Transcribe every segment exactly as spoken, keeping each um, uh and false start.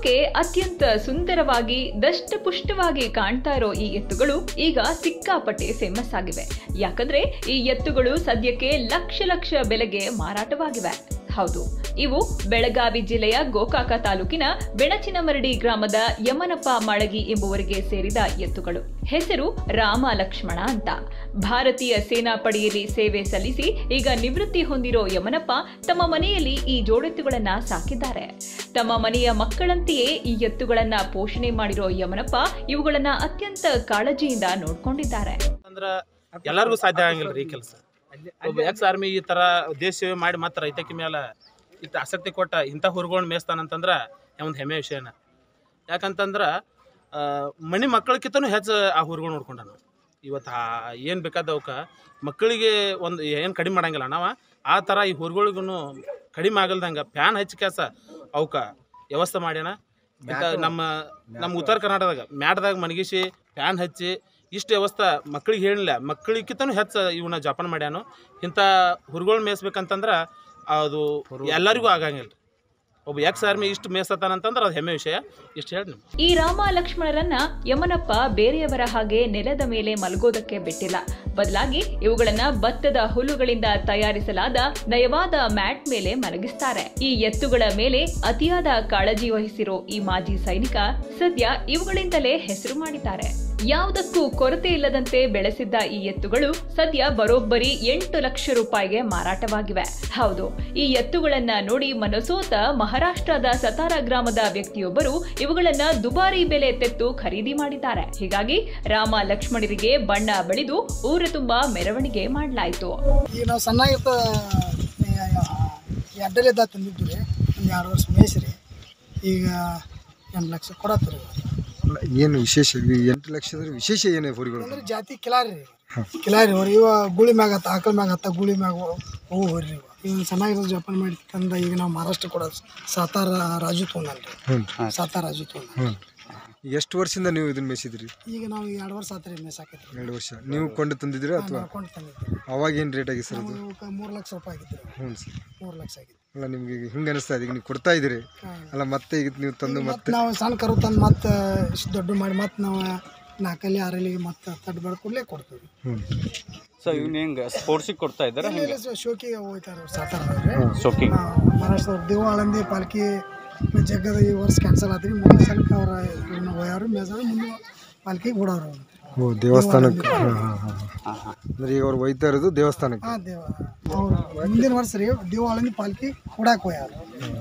ನೋಡೋಕೆ ಅತ್ಯಂತ ಸುಂದರವಾಗಿ ದಷ್ಟಪುಷ್ಟವಾಗಿ ಕಾಣ್ತಾ ಇರೋ ಈ ಎತ್ತುಗಳು ಈಗ ಸಿಕ್ಕಾಪಟ್ಟೆ ಫೇಮಸ್ ಆಗಿವೆ. ಯಾಕಂದ್ರೆ ಈ ಎತ್ತುಗಳು ಸದ್ಯಕ್ಕೆ ಲಕ್ಷ ಲಕ್ಷ ಬೆಲೆಗೆ ಮಾರಾಟವಾಗಿವೆ. ಹೌದು, ಇವು ಬೆಳಗಾವಿ ಜಿಲ್ಲೆಯ ಗೋಕಾಕ ತಾಲೂಕಿನ ಬೆಣಚಿನಮರಡಿ ಗ್ರಾಮದ ಯಮನಪ್ಪ ಮಾಳಗಿ ಎಂಬುವರಿಗೆ ಸೇರಿದ ಎತ್ತುಗಳು. ಹೆಸರು ರಾಮ ಲಕ್ಷ್ಮಣ ಅಂತ. ಭಾರತೀಯ ಸೇನಾಪಡೆಯಲ್ಲಿ ಸೇವೆ ಸಲ್ಲಿಸಿ ಈಗ ನಿವೃತ್ತಿ ಹೊಂದಿರೋ ಯಮನಪ್ಪ ತಮ್ಮ ಮನೆಯಲ್ಲಿ ಈ ಜೋಡೆತ್ತುಗಳನ್ನ ಸಾಕಿದ್ದಾರೆ. ತಮ್ಮ ಮನೆಯ ಮಕ್ಕಳಂತೆಯೇ ಈ ಎತ್ತುಗಳನ್ನ ಪೋಷಣೆ ಮಾಡಿರೋ ಯಮನಪ್ಪ ಇವುಗಳನ್ನ ಅತ್ಯಂತ ಕಾಳಜಿಯಿಂದ ನೋಡ್ಕೊಂಡಿದ್ದಾರೆ. ಎಲ್ಲರಿಗೂ ಸಾಧ್ಯ ಆಗಂಗಿಲ್ಲ ಈ ಕೆಲಸ. ಒಬ್ಬ ಎಕ್ಸ್ ಆರ್ಮಿ ಈ ತರ ದೇಶ ಸೇವೆ ಮಾಡಿ ಮಾತ್ರ ರೈತಕಿ ಮೇಲೆ ಇತ್ತ ಆಸಕ್ತಿ ಕೊಟ್ಟ ಇಂಥ ಹುರ್ಗೊಂಡು ಮೇಯಿಸ್ತಾನಂತಂದ್ರೆ ಒಂದು ಹೆಮ್ಮೆ ವಿಷಯನ. ಯಾಕಂತಂದ್ರೆ ಮನೆ ಮಕ್ಕಳಕ್ಕಿಂತನೂ ಹೆಚ್ಚು ಆ ಹುರ್ಗೊಂಡು ನೋಡ್ಕೊಂಡ ನಾವು ಇವತ್ತು ಏನು ಬೇಕಾದವಕ್ಕೆ ಮಕ್ಕಳಿಗೆ ಒಂದು ಏನು ಕಡಿಮೆ ಮಾಡಂಗಿಲ್ಲ ನಾವು ಆ ಥರ ಈ ಹುರ್ಗಳಿಗೂ ಕಡಿಮೆ ಆಗಲ್ದಂಗೆ ಫ್ಯಾನ್ ಹಚ್ಚಿ ಕೆಲಸ ಅವಕ್ಕೆ ವ್ಯವಸ್ಥೆ ಮಾಡ್ಯಾನ. ನಮ್ಮ ನಮ್ಮ ಉತ್ತರ ಕರ್ನಾಟಕದಾಗ ಮ್ಯಾಟ್ದಾಗ ಮನಗಿಸಿ ಫ್ಯಾನ್ ಹಚ್ಚಿ ಇಷ್ಟು ವ್ಯವಸ್ಥೆ ಮಕ್ಕಳಿಗೆ ಹೇಳಿಲ್ಲ. ಮಕ್ಕಳಿಗಿಂತನೂ ಹೆಚ್ಚು ಇವನ್ನ ಜಪಾನ್ ಮಾಡ್ಯಾನು. ಇಂಥ ಹುರ್ಗಳು ಮೇಯಿಸ್ಬೇಕಂತಂದ್ರೆ ಅದು ಎಲ್ಲರಿಗೂ ಆಗಂಗಿಲ್ಲ. ಒಬ್ಬ ಎಕ್ಸ್ ಆರ್ಮಿ ಇಷ್ಟು ಮೇಯಿಸತಾನಂತಂದ್ರೆ ಅದು ಹೆಮ್ಮೆ ವಿಷಯ. ಇಷ್ಟು ಹೇಳಿ. ಈ ರಾಮ ಲಕ್ಷ್ಮಣರನ್ನ ಯಮನಪ್ಪ ಬೇರೆಯವರ ಹಾಗೆ ನೆಲದ ಮೇಲೆ ಮಲಗೋದಕ್ಕೆ ಬಿಟ್ಟಿಲ್ಲ. ಬದಲಾಗಿ ಇವುಗಳನ್ನ ಭತ್ತದ ಹುಲ್ಲುಗಳಿಂದ ತಯಾರಿಸಲಾದ ನಯವಾದ ಮ್ಯಾಟ್ ಮೇಲೆ ಮಲಗಿಸ್ತಾರೆ. ಈ ಎತ್ತುಗಳ ಮೇಲೆ ಅತಿಯಾದ ಕಾಳಜಿ ವಹಿಸಿರೋ ಈ ಮಾಜಿ ಸೈನಿಕ ಸದ್ಯ ಇವುಗಳಿಂದಲೇ ಹೆಸರು ಮಾಡಿದ್ದಾರೆ. ಯಾವುದಕ್ಕೂ ಕೊರತೆ ಇಲ್ಲದಂತೆ ಬೆಳೆಸಿದ್ದ ಈ ಎತ್ತುಗಳು ಸದ್ಯ ಬರೋಬ್ಬರಿ ಎಂಟು ಲಕ್ಷ ರೂಪಾಯಿಗೆ ಮಾರಾಟವಾಗಿವೆ. ಹೌದು, ಈ ಎತ್ತುಗಳನ್ನ ನೋಡಿ ಮನಸೋತ ಮಹಾರಾಷ್ಟ್ರದ ಸತಾರಾ ಗ್ರಾಮದ ವ್ಯಕ್ತಿಯೊಬ್ಬರು ಇವುಗಳನ್ನ ದುಬಾರಿ ಬೆಲೆ ತೆತ್ತು ಖರೀದಿ ಮಾಡಿದ್ದಾರೆ. ಹೀಗಾಗಿ ರಾಮ ಲಕ್ಷ್ಮಣರಿಗೆ ಬಣ್ಣ ಬಳಿದು ಊರ ತುಂಬಾ ಮೆರವಣಿಗೆ ಮಾಡಲಾಯಿತು. ಈಗ ನಾವು ಸಣ್ಣಾಗಿರ್ತ ಅಡ್ಡಲಿದ್ದ ತಂದಿದ್ವಿ ಒಂದು ಎರಡು ವರ್ಷ ಮೇಯಿಸ್ರಿ ಈಗ ಎಂಟು ಲಕ್ಷ ಕೊಡತ್ತೀರಿ. ಏನು ವಿಶೇಷ ಎಂಟು ಲಕ್ಷದ ವಿಶೇಷ ಏನು ಹೊರಿಗಳು ಅಂದ್ರೆ ಜಾತಿ ಕಿಲಾರಿ ಕಿಲಾರಿ ಹೊರಿ ಇವ ಗುಳಿ ಮ್ಯಾಗ ಹತ್ತ ಆಕಳ ಮ್ಯಾಗ ಹತ್ತ ಗುಳಿ ಮ್ಯಾಗ ಹೋಗಿ ಹೊರ್ರಿ. ಇವ್ ಚೆನ್ನಾಗಿರೋ ಜಪಾನ್ ಮಾಡಿ ತಂದ ಈಗ ನಾವು ಮಹಾರಾಷ್ಟ್ರ ಕೊಡೋದು ಸಾತಾರ ರಾಜು ತೊಗೊಂಡ್ರಿ. ಸಾತಾರ ರಾಜು ತೊಗೊಂಡ್ರಿ. ಎಷ್ಟು ವರ್ಷದಿಂದ ನೀವು ಇದನ್ನ ಮೇಯಿಸಿದ್ರಿ? ಈಗ ನಾವು ಎರಡು ವರ್ಷ ಆತ್ರಿ ಮೇಸಾಕೈತ್ರಿ. ಎರಡು ವರ್ಷ ನೀವು ಕೊಂಡು ತಂದಿದ್ರಿ ಅಥವಾ ಕೊಂಡು ತಂದಿದ್ರಿ? ಅವಾಗ ಏನು ರೇಟ್ ಆಗಿ ಸರ್ ಅದು? ಮೂರು ಲಕ್ಷ ರೂಪಾಯಿ ಆಗಿತ್ತು. ಹ್ಞೂ ಸರ್, ಮೂರು ಲಕ್ಷ ಆಗಿತ್ತು. ಅಲ್ಲ ನಿಮ್ಗೆ ಹಿಂಗೆ ಅನಿಸ್ತಾ ಇದೆ ಈಗ ನೀವು ಕೊಡ್ತಾ ಇದ್ದೀರಿ ಅಲ್ಲ, ಮತ್ತೆ ಈಗ ನೀವು ತಂದು ಮತ್ತೆ ನಾವು ಸಣ್ಣ ಕರು ತಂದು ಮತ್ತೆ ಇಷ್ಟು ದೊಡ್ಡ ಮಾಡಿ ಮತ್ತೆ ನಾವು ನಾಲ್ಕಲ್ಲಿ ಆರಲ್ಲಿ ಮತ್ತೆ ತಡ್ ಬೆಳೆದು ಕೂಡಲೇ ಕೊಡ್ತೀವಿ. ಸೊ ಇವ್ನ ಹೆಂಗೆ ಸ್ಪೋರ್ಟ್ಸಿಗೆ ಕೊಡ್ತಾ ಇದ್ದಾರೆ? ಶೋಕಿಗೆ ಹೋಗ್ತಾರೆ ಸಾತಾರದವ್ರಿ. ಶೋಕಿ ಮಹಾರಾಷ್ಟ್ರದವ್ರು ದೇವ ಆಳಂದಿ ಪಾಲ್ಕಿ ಜಗ್ಗದ ಈ ವರ್ಷ ಕ್ಯಾನ್ಸಲ್ ಆದ್ರಿ. ಮುಂದಿನ ಸಲಕ್ಕೆ ಅವ್ರ ಹೋಯಾರು ಮೇಜಾರು ಮುಂದೆ ಪಾಲ್ಕಿಗೆ ಬಿಡೋರು. ಓ ದೇವಸ್ಥಾನಕ್ಕೆ. ಅಂದ್ರೆ ಈಗ ಅವ್ರು ಒಯ್ತಾ ಇರೋದು ದೇವಸ್ಥಾನಕ್ಕೆ. ಹಾಂ ದೇವ ಅವ್ರು ಮುಂದಿನ ವರ್ಷ ರೀ ದೇವ ಆಳಂದಿ ಪಾಲ್ಕಿ ಹುಡಾಕ್ ಹೋಯಾರು.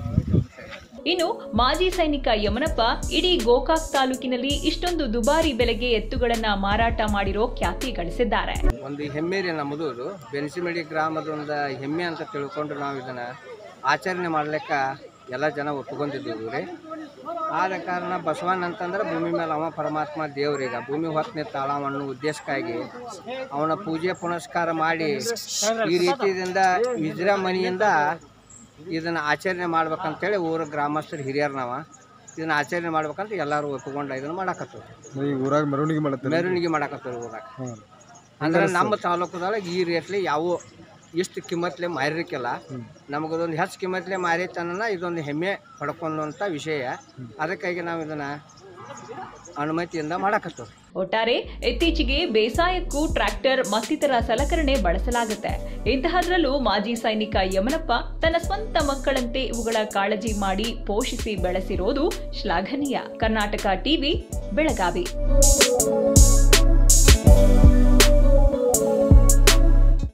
ಇನ್ನು ಮಾಜಿ ಸೈನಿಕ ಯಮನಪ್ಪ ಇಡೀ ಗೋಕಾಕ್ ತಾಲೂಕಿನಲ್ಲಿ ಇಷ್ಟೊಂದು ದುಬಾರಿ ಬೆಲೆಗೆ ಎತ್ತುಗಳನ್ನ ಮಾರಾಟ ಮಾಡಿರೋ ಖ್ಯಾತಿ ಗಳಿಸಿದ್ದಾರೆ. ಒಂದು ಹೆಮ್ಮೆ ರೀ ನಮ್ಮದು. ಇದು ಬೆಣಚಿನಮರಡಿ ಗ್ರಾಮದ ಒಂದು ಹೆಮ್ಮೆ ಅಂತ ತಿಳ್ಕೊಂಡು ನಾವು ಇದನ್ನ ಆಚರಣೆ ಮಾಡ್ಲಿಕ್ಕೆ ಎಲ್ಲ ಜನ ಒಪ್ಕೊಂಡಿದ್ದೀವಿ ರೀ. ಆದ ಕಾರಣ ಬಸವಣ್ಣ ಅಂತಂದ್ರೆ ಭೂಮಿ ಮೇಲೆ ಅವ ಪರಮಾತ್ಮ ದೇವ್ರೀಗ ಭೂಮಿ ಹೊತ್ತು ನಿಂತಾಳ ಅನ್ನೋ ಉದ್ದೇಶಕ್ಕಾಗಿ ಅವನ ಪೂಜೆ ಪುನಸ್ಕಾರ ಮಾಡಿ ಈ ರೀತಿಯಿಂದ ವಿಜೃಂಭಣೆಯಿಂದ ಇದನ್ನು ಆಚರಣೆ ಮಾಡ್ಬೇಕಂತೇಳಿ ಊರ ಗ್ರಾಮಸ್ಥರು ಹಿರಿಯರು ನಾವು ಇದನ್ನು ಆಚರಣೆ ಮಾಡ್ಬೇಕಂತ ಎಲ್ಲರೂ ಒಪ್ಪಿಕೊಂಡು ಇದನ್ನು ಮಾಡಾಕತ್ತೀವಿ. ಊರಾಗ ಮೆರವಣಿಗೆ ಮಾಡತ್ತೀವಿ ಮೆರವಣಿಗೆ ಮಾಡಾಕತ್ತೀವಿ ಊರಾಗ. ಅಂದ್ರೆ ನಮ್ಮ ತಾಲೂಕದೊಳಗೆ ಈ ರೇಟ್ಲಿ ಯಾವ ಎಷ್ಟು ಕಿಮ್ಮತ್ಲೆ ಮಾರಿರಕ್ಕಿಲ್ಲ. ನಮಗದೊಂದು ಹೆಚ್ಚು ಕಿಮ್ಮತ್ಲೆ ಮಾರಿತನ ಇದೊಂದು ಹೆಮ್ಮೆ ಪಡ್ಕೊಂಡಂಥ ವಿಷಯ. ಅದಕ್ಕಾಗಿ ನಾವು ಇದನ್ನು ಅನುಮತಿಯಿಂದ ಮಾಡಾಕತ್ತೀವಿ. ಒಟ್ಟಾರೆ ಇತ್ತೀಚೆಗೆ ಬೇಸಾಯಕ್ಕೂ ಟ್ರ್ಯಾಕ್ಟರ್ ಮತ್ತಿತರ ಸಲಕರಣೆ ಬಳಸಲಾಗುತ್ತೆ. ಇಂತಹದ್ರಲ್ಲೂ ಮಾಜಿ ಸೈನಿಕ ಯಮನಪ್ಪ ತನ್ನ ಸ್ವಂತ ಮಕ್ಕಳಂತೆ ಇವುಗಳ ಕಾಳಜಿ ಮಾಡಿ ಪೋಷಿಸಿ ಬೆಳೆಸಿರೋದು ಶ್ಲಾಘನೀಯ. ಕರ್ನಾಟಕ ಟಿವಿ, ಬೆಳಗಾವಿ.